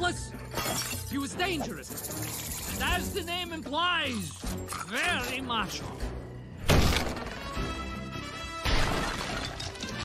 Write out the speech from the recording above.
ruthless, he was dangerous, and as the name implies, very macho.